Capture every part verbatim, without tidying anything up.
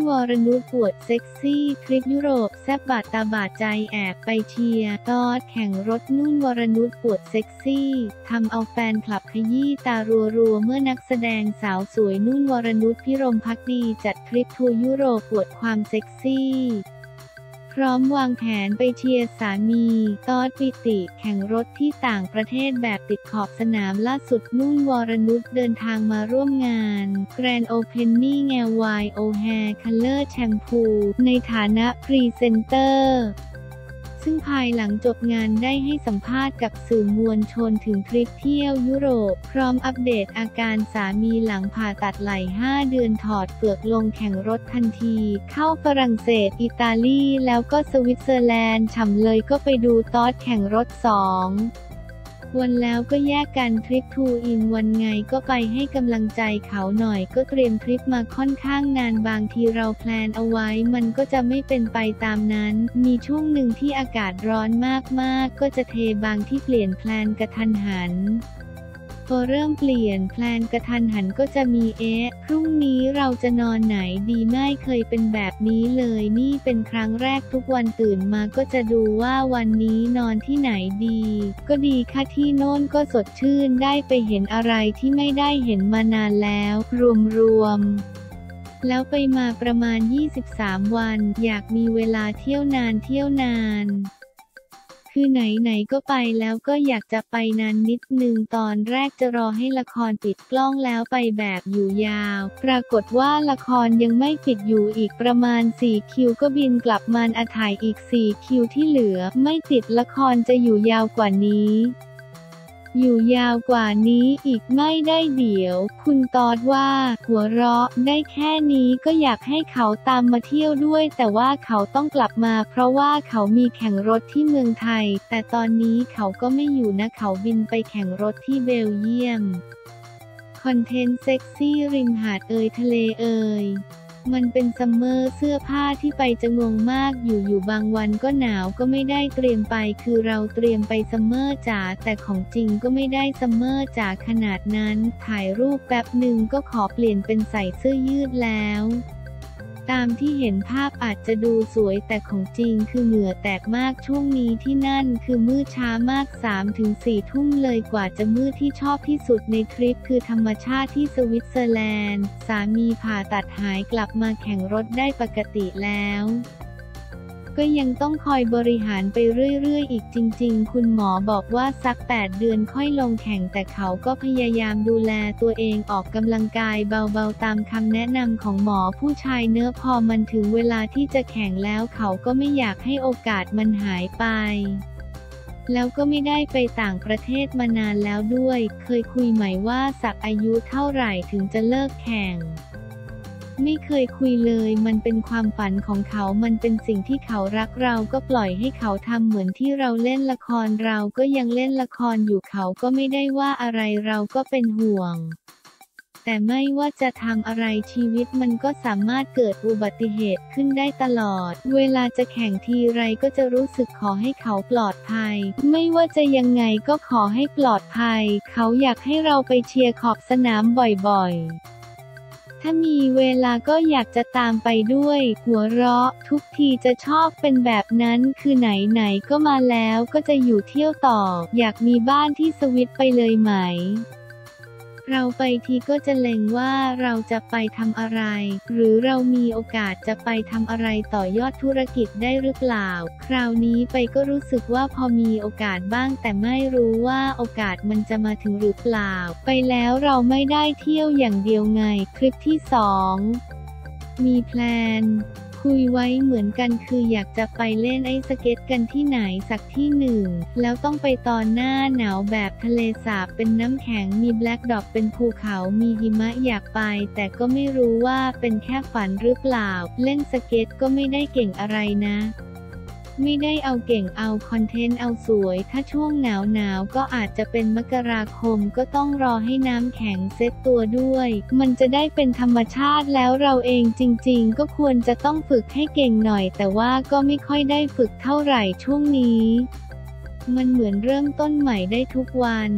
วรนุชปวดเซ็กซี่ทริปยุโรปแซ่บบาดตาบาดใจแอบไปเชียร์ตอดแข่งรถนุ่นวรนุชปวดเซ็กซี่ทำเอาแฟนคลับขยี้ตารัวๆเมื่อนักแสดงสาวสวยนุ่นวรนุชพิรมภักดีจัดทริปทัวร์ยุโรปปวดความเซ็กซี่พร้อมวางแผนไปเชียร์สามีตอดปิติแข่งรถที่ต่างประเทศแบบติดขอบสนามล่าสุดนุ่นวรนุชเดินทางมาร่วมงาน Grand Opening แอล วาย โอ Hair Color Shampoo ในฐานะพรีเซนเตอร์ซึ่งภายหลังจบงานได้ให้สัมภาษณ์กับสื่อมวลชนถึงทริปเที่ยวยุโรปพร้อมอัปเดตอาการสามีหลังผ่าตัดไหล่ห้าเดือนถอดเปลือกลงแข่งรถทันทีเข้าฝรั่งเศสอิตาลีแล้วก็สวิตเซอร์แลนด์ฉ่ำเลยก็ไปดูตอดแข่งรถสองวันแล้วก็แยกกันทริปทูอินวันไงก็ไปให้กำลังใจเขาหน่อยก็เตรียมทริปมาค่อนข้างนานบางทีเราแพลนเอาไว้มันก็จะไม่เป็นไปตามนั้นมีช่วงหนึ่งที่อากาศร้อนมากๆก็จะเทบางที่เปลี่ยนแพลนกระทันหันพอเริ่มเปลี่ยนแพลนกระทันหันก็จะมีเอ๊ะพรุ่งนี้เราจะนอนไหนดีไม่เคยเป็นแบบนี้เลยนี่เป็นครั้งแรกทุกวันตื่นมาก็จะดูว่าวันนี้นอนที่ไหนดีก็ดีค่ะที่โน่นก็สดชื่นได้ไปเห็นอะไรที่ไม่ได้เห็นมานานแล้วรวมๆแล้วไปมาประมาณยี่สิบสามวันอยากมีเวลาเที่ยวนานเที่ยวนานคือไหนๆก็ไปแล้วก็อยากจะไปนานนิดนึงตอนแรกจะรอให้ละครปิดกล้องแล้วไปแบบอยู่ยาวปรากฏว่าละครยังไม่ปิดอยู่อีกประมาณสี่คิวก็บินกลับมาอาถ่ายอีกสี่คิวที่เหลือไม่ติดละครจะอยู่ยาวกว่านี้อยู่ยาวกว่านี้อีกไม่ได้เดี๋ยวคุณตอดว่าหัวเราะได้แค่นี้ก็อยากให้เขาตามมาเที่ยวด้วยแต่ว่าเขาต้องกลับมาเพราะว่าเขามีแข่งรถที่เมืองไทยแต่ตอนนี้เขาก็ไม่อยู่นะเขาบินไปแข่งรถที่เบลเยียมคอนเทนต์เซ็กซี่ริมหาดเอยทะเลเอยมันเป็นซัมเมอร์เสื้อผ้าที่ไปจะงงมากอยู่อยู่บางวันก็หนาวก็ไม่ได้เตรียมไปคือเราเตรียมไปซัมเมอร์จ๋าแต่ของจริงก็ไม่ได้ซัมเมอร์จ๋าขนาดนั้นถ่ายรูปแป๊บหนึ่งก็ขอเปลี่ยนเป็นใส่เสื้อยืดแล้วตามที่เห็นภาพอาจจะดูสวยแต่ของจริงคือเหงื่อแตกมากช่วงนี้ที่นั่นคือมืดช้ามาก สามถึงสี่ ทุ่มเลยกว่าจะมืดที่ชอบที่สุดในทริปคือธรรมชาติที่สวิตเซอร์แลนด์สามีผ่าตัดหายกลับมาแข่งรถได้ปกติแล้วก็ยังต้องคอยบริหารไปเรื่อยๆอีกจริงๆคุณหมอบอกว่าสักแปดเดือนค่อยลงแข่งแต่เขาก็พยายามดูแลตัวเองออกกำลังกายเบาๆตามคำแนะนำของหมอผู้ชายเนื้อพอมันถึงเวลาที่จะแข่งแล้วเขาก็ไม่อยากให้โอกาสมันหายไปแล้วก็ไม่ได้ไปต่างประเทศมานานแล้วด้วยเคยคุยไหมว่าสักอายุเท่าไหร่ถึงจะเลิกแข่งไม่เคยคุยเลยมันเป็นความฝันของเขามันเป็นสิ่งที่เขารักเราก็ปล่อยให้เขาทำเหมือนที่เราเล่นละครเราก็ยังเล่นละครอยู่เขาก็ไม่ได้ว่าอะไรเราก็เป็นห่วงแต่ไม่ว่าจะทำอะไรชีวิตมันก็สามารถเกิดอุบัติเหตุขึ้นได้ตลอดเวลาจะแข่งทีไรก็จะรู้สึกขอให้เขาปลอดภัยไม่ว่าจะยังไงก็ขอให้ปลอดภัยเขาอยากให้เราไปเชียร์ขอบสนามบ่อยๆถ้ามีเวลาก็อยากจะตามไปด้วยหัวเราะทุกทีจะชอบเป็นแบบนั้นคือไหนๆก็มาแล้วก็จะอยู่เที่ยวต่ออยากมีบ้านที่สวิตไปเลยไหมเราไปทีก็จะเล็งว่าเราจะไปทำอะไรหรือเรามีโอกาสจะไปทำอะไรต่อยอดธุรกิจได้หรือเปล่าคราวนี้ไปก็รู้สึกว่าพอมีโอกาสบ้างแต่ไม่รู้ว่าโอกาสมันจะมาถึงหรือเปล่าไปแล้วเราไม่ได้เที่ยวอย่างเดียวไงคลิปที่สองมีแพลนคุยไว้เหมือนกันคืออยากจะไปเล่นไอสเก็ตกันที่ไหนสักที่หนึ่งแล้วต้องไปตอนหน้าหนาวแบบทะเลสาบเป็นน้ำแข็งมีแบล็คดรอปเป็นภูเขามีหิมะอยากไปแต่ก็ไม่รู้ว่าเป็นแค่ฝันหรือเปล่าเล่นสเก็ตก็ไม่ได้เก่งอะไรนะไม่ได้เอาเก่งเอาคอนเทนต์เอาสวยถ้าช่วงหนาวหนาวก็อาจจะเป็นมกราคมก็ต้องรอให้น้ำแข็งเซ็ตตัวด้วยมันจะได้เป็นธรรมชาติแล้วเราเองจริงๆก็ควรจะต้องฝึกให้เก่งหน่อยแต่ว่าก็ไม่ค่อยได้ฝึกเท่าไหร่ช่วงนี้มันเหมือนเริ่มต้นใหม่ได้ทุกวัน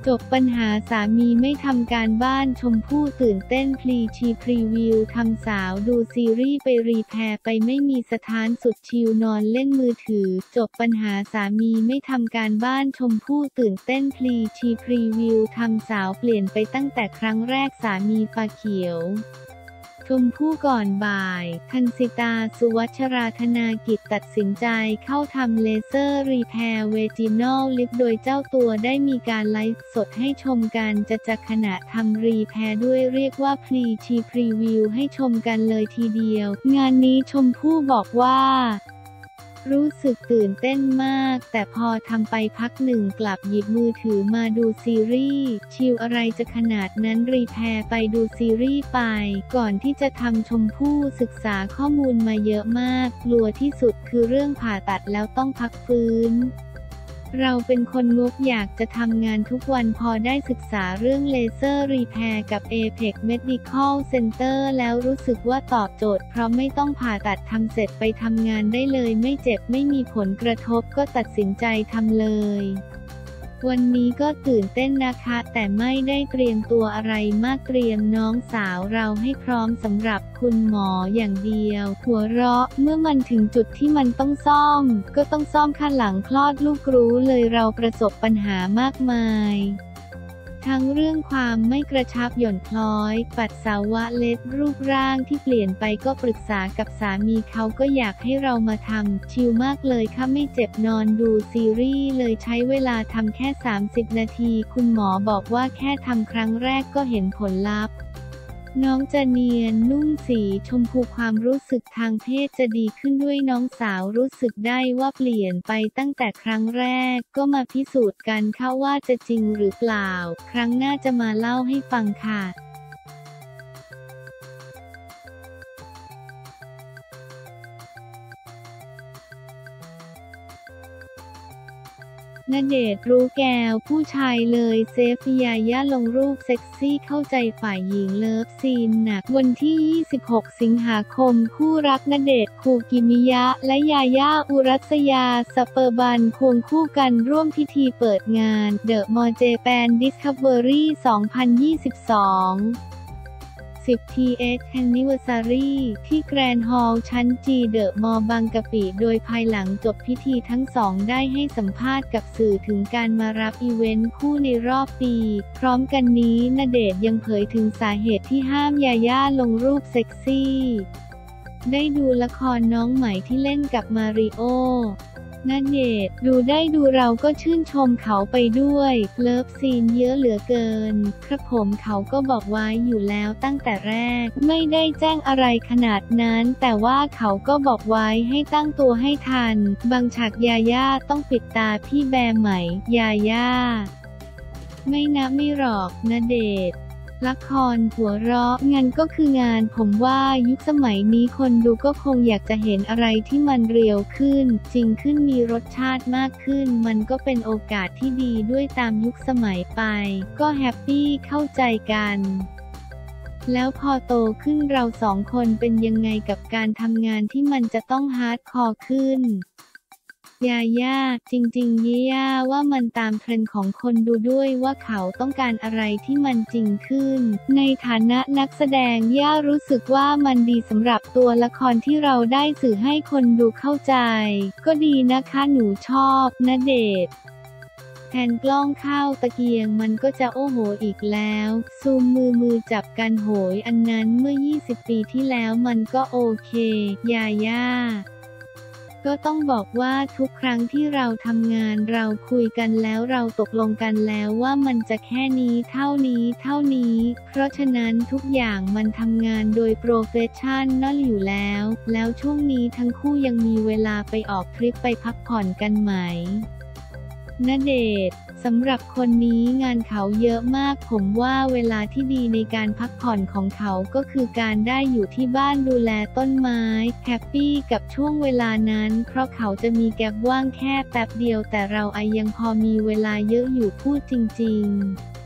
จบปัญหาสามีไม่ทำการบ้านชมพู่ตื่นเต้นพลีชีพรีวิวทำสาวดูซีรีส์ไปรีแพร์ไปไม่มีสถานสุดชิลนอนเล่นมือถือจบปัญหาสามีไม่ทำการบ้านชมพู่ตื่นเต้นพลีชีพรีวิวทำสาวเปลี่ยนไปตั้งแต่ครั้งแรกสามีฟ้าเขียวชมพู่ก่อนบ่ายทันสิตาสุวัชราธนากิจตัดสินใจเข้าทำเลเซอร์รีแพร์เวจินอลลิปโดยเจ้าตัวได้มีการไลฟ์สดให้ชมกันจะจะขณะทำรีแพร์ด้วยเรียกว่าพรีชีพรีวิวให้ชมกันเลยทีเดียวงานนี้ชมพู่บอกว่ารู้สึกตื่นเต้นมากแต่พอทำไปพักหนึ่งกลับหยิบมือถือมาดูซีรีส์ชิลอะไรจะขนาดนั้นรีแพร์ไปดูซีรีส์ไปก่อนที่จะทำชมพู่ศึกษาข้อมูลมาเยอะมากกลัวที่สุดคือเรื่องผ่าตัดแล้วต้องพักฟื้นเราเป็นคนงกอยากจะทำงานทุกวันพอได้ศึกษาเรื่องเลเซอร์รีแพร์กับ เอเพ็ก Medical Center แล้วรู้สึกว่าตอบโจทย์เพราะไม่ต้องผ่าตัดทำเสร็จไปทำงานได้เลยไม่เจ็บไม่มีผลกระทบก็ตัดสินใจทำเลยวันนี้ก็ตื่นเต้นนะคะแต่ไม่ได้เตรียมตัวอะไรมากเตรียมน้องสาวเราให้พร้อมสำหรับคุณหมออย่างเดียวหัวเราะเมื่อมันถึงจุดที่มันต้องซ่อมก็ต้องซ่อมขั้นหลังคลอดลูกรู้เลยเราประสบปัญหามากมายทั้งเรื่องความไม่กระชับหย่อนคล้อยปัสสาวะเล็ดรูปร่างที่เปลี่ยนไปก็ปรึกษากับสามีเขาก็อยากให้เรามาทำชิลมากเลยค่ะไม่เจ็บนอนดูซีรีส์เลยใช้เวลาทำแค่สามสิบนาทีคุณหมอบอกว่าแค่ทำครั้งแรกก็เห็นผลลัพธ์น้องจะเนียนนุ่มสีชมพูความรู้สึกทางเพศจะดีขึ้นด้วยน้องสาวรู้สึกได้ว่าเปลี่ยนไปตั้งแต่ครั้งแรกก็มาพิสูจน์กันค่ะว่าจะจริงหรือเปล่าครั้งหน้าจะมาเล่าให้ฟังค่ะณเดชน์รู้แก้วผู้ชายเลยเซฟยาย่าลงรูปเซ็กซี่เข้าใจฝ่ายหญิงเลิฟซีนหนักวันที่ยี่สิบหกสิงหาคมคู่รักณเดชน์คูกิมิยะและยาย่าอุรัสยาสเปอร์บันควงคู่กันร่วมพิธีเปิดงานเดอะมอลล์เจแปนดิสคัฟเวอรี่สองพันยี่สิบสองสิบ ที เอช Anniversary ที่แกรนด์ฮอลล์ชั้นจีเดอะมอลล์บางกะปิโดยภายหลังจบพิธีทั้งสองได้ให้สัมภาษณ์กับสื่อถึงการมารับอีเวนต์คู่ในรอบปีพร้อมกันนี้ณเดชน์ยังเผยถึงสาเหตุที่ห้ามยาย่าลงรูปเซ็กซี่ได้ดูละครน้องใหม่ที่เล่นกับมาริโอณเดชน์ดูได้ดูเราก็ชื่นชมเขาไปด้วยเลิฟซีนเยอะเหลือเกินครับผมเขาก็บอกไว้อยู่แล้วตั้งแต่แรกไม่ได้แจ้งอะไรขนาดนั้นแต่ว่าเขาก็บอกไว้ให้ตั้งตัวให้ทันบางฉากยาย่าต้องปิดตาพี่แบร์ใหม่ยาย่าไม่นะไม่หรอกณเดชน์ละครหัวเราะงานก็คืองานผมว่ายุคสมัยนี้คนดูก็คงอยากจะเห็นอะไรที่มันเรียวขึ้นจริงขึ้นมีรสชาติมากขึ้นมันก็เป็นโอกาสที่ดีด้วยตามยุคสมัยไปก็แฮปปี้เข้าใจกันแล้วพอโตขึ้นเราสองคนเป็นยังไงกับการทำงานที่มันจะต้องฮาร์ดคอร์ขึ้นยาย่าจริงๆย่าว่ามันตามเทรนด์ของคนดูด้วยว่าเขาต้องการอะไรที่มันจริงขึ้นในฐานะนักแสดงย่ารู้สึกว่ามันดีสำหรับตัวละครที่เราได้สื่อให้คนดูเข้าใจก็ดีนะคะหนูชอบณเดชน์แทนกล้องเข้าตะเกียงมันก็จะโอ้โหอีกแล้วซูมมือมือจับกันโหยอันนั้นเมื่อยี่สิบปีที่แล้วมันก็โอเคยาย่าก็ต้องบอกว่าทุกครั้งที่เราทำงานเราคุยกันแล้วเราตกลงกันแล้วว่ามันจะแค่นี้เท่านี้เท่านี้เพราะฉะนั้นทุกอย่างมันทำงานโดยโปรเฟชชั่นนั่นอยู่แล้วแล้วช่วงนี้ทั้งคู่ยังมีเวลาไปออกทริปไปพักผ่อนกันไหมณเดชน์สำหรับคนนี้งานเขาเยอะมากผมว่าเวลาที่ดีในการพักผ่อนของเขาก็คือการได้อยู่ที่บ้านดูแลต้นไม้แฮปปี้กับช่วงเวลานั้นเพราะเขาจะมีแก็บว่างแค่แป๊บเดียวแต่เราไอยังพอมีเวลาเยอะอยู่พูดจริงๆ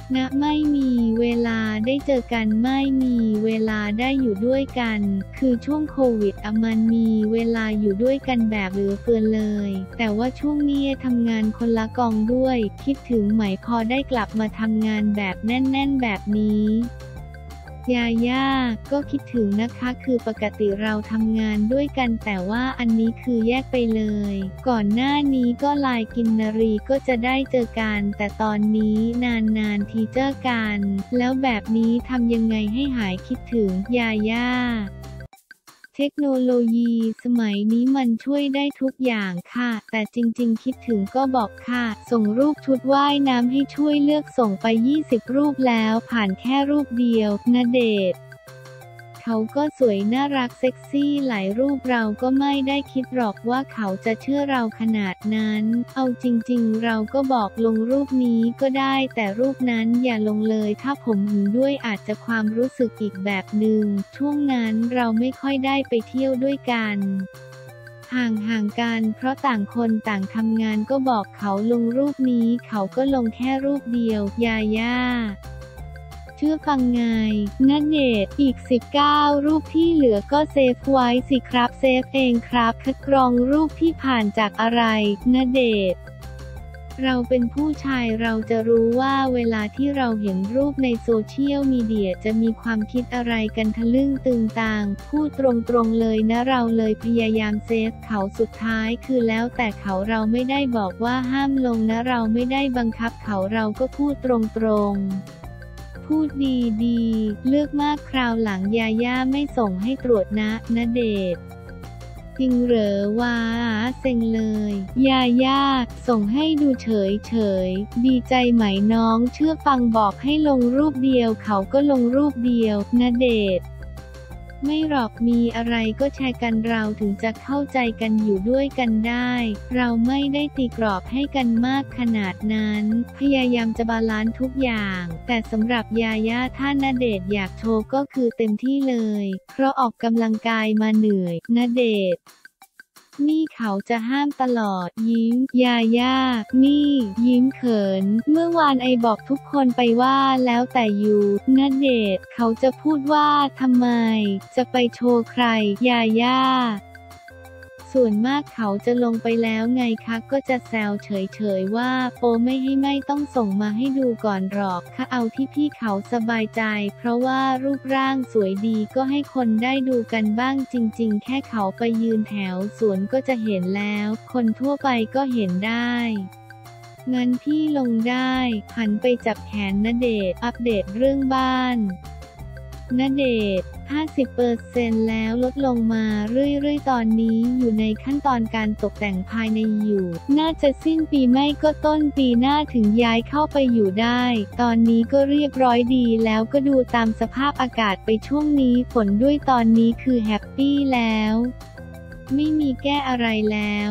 ณไม่มีเวลาได้เจอกันไม่มีเวลาได้อยู่ด้วยกันคือช่วงโควิดอะมันมีเวลาอยู่ด้วยกันแบบเหลือเฟือเลยแต่ว่าช่วงนี้ทำงานคนละกองด้วยคิดถึงไหมพอได้กลับมาทำงานแบบแน่นๆแบบนี้ยาย่าก็คิดถึงนะคะคือปกติเราทำงานด้วยกันแต่ว่าอันนี้คือแยกไปเลยก่อนหน้านี้ก็ไลน์กินนารีก็จะได้เจอกันแต่ตอนนี้นานๆทีเจอกันแล้วแบบนี้ทำยังไงให้หายคิดถึงยาย่าเทคโนโลยีสมัยนี้มันช่วยได้ทุกอย่างค่ะแต่จริงๆคิดถึงก็บอกค่ะส่งรูปชุดว่ายน้ำให้ช่วยเลือกส่งไปยี่สิบรูปแล้วผ่านแค่รูปเดียวณเดชน์เขาก็สวยน่ารักเซ็กซี่หลายรูปเราก็ไม่ได้คิดหรอกว่าเขาจะเชื่อเราขนาดนั้นเอาจริงๆเราก็บอกลงรูปนี้ก็ได้แต่รูปนั้นอย่าลงเลยถ้าผมหึงด้วยอาจจะความรู้สึกอีกแบบหนึ่งช่วงนั้นเราไม่ค่อยได้ไปเที่ยวด้วยกันห่างๆกันเพราะต่างคนต่างทำงานก็บอกเขาลงรูปนี้เขาก็ลงแค่รูปเดียวยาย่าเชื่อฟังไงณเดชน์อีกสิบเก้ารูปที่เหลือก็เซฟไว้สิครับเซฟเองครับคัดกรองรูปที่ผ่านจากอะไรณเดชน์เราเป็นผู้ชายเราจะรู้ว่าเวลาที่เราเห็นรูปในโซเชียลมีเดียจะมีความคิดอะไรกันทะลึ่งตึงต่างพูดตรงๆเลยนะเราเลยพยายามเซฟเขาสุดท้ายคือแล้วแต่เขาเราไม่ได้บอกว่าห้ามลงนะเราไม่ได้บังคับเขาเราก็พูดตรงๆพูดดีๆเลือกมากคราวหลังยาย่าไม่ส่งให้ตรวจนะณเดชน์จริงเหรอวะเซ็งเลยยาย่าส่งให้ดูเฉยๆดีใจไหมน้องเชื่อฟังบอกให้ลงรูปเดียวเขาก็ลงรูปเดียวณเดชน์ไม่หรอกมีอะไรก็แชร์กันเราถึงจะเข้าใจกันอยู่ด้วยกันได้เราไม่ได้ตีกรอบให้กันมากขนาดนั้นพยายามจะบาลานซ์ทุกอย่างแต่สำหรับยาย่าถ้าณเดชน์อยากโชว์ก็คือเต็มที่เลยเพราะออกกำลังกายมาเหนื่อยณเดชน์นี่เขาจะห้ามตลอดยิ้มยาย่านี่ยิ้มเขินเมื่อวานไอบอกทุกคนไปว่าแล้วแต่อยู่ณเดชน์เขาจะพูดว่าทำไมจะไปโชว์ใครยาย่าส่วนมากเขาจะลงไปแล้วไงคะก็จะแซวเฉยๆว่าโปไม่ให้ไม่ต้องส่งมาให้ดูก่อนหรอกค่ะเอาที่พี่เขาสบายใจเพราะว่ารูปร่างสวยดีก็ให้คนได้ดูกันบ้างจริงๆแค่เขาไปยืนแถวสวนก็จะเห็นแล้วคนทั่วไปก็เห็นได้งั้นพี่ลงได้หันไปจับแขนณเดชน์อัปเดตเรื่องบ้านณเดชน์ ห้าสิบเปอร์เซ็นต์ แล้วลดลงมาเรื่อยๆตอนนี้อยู่ในขั้นตอนการตกแต่งภายในอยู่น่าจะสิ้นปีไม่ก็ต้นปีหน้าถึงย้ายเข้าไปอยู่ได้ตอนนี้ก็เรียบร้อยดีแล้วก็ดูตามสภาพอากาศไปช่วงนี้ฝนด้วยตอนนี้คือแฮปปี้แล้วไม่มีแก้อะไรแล้ว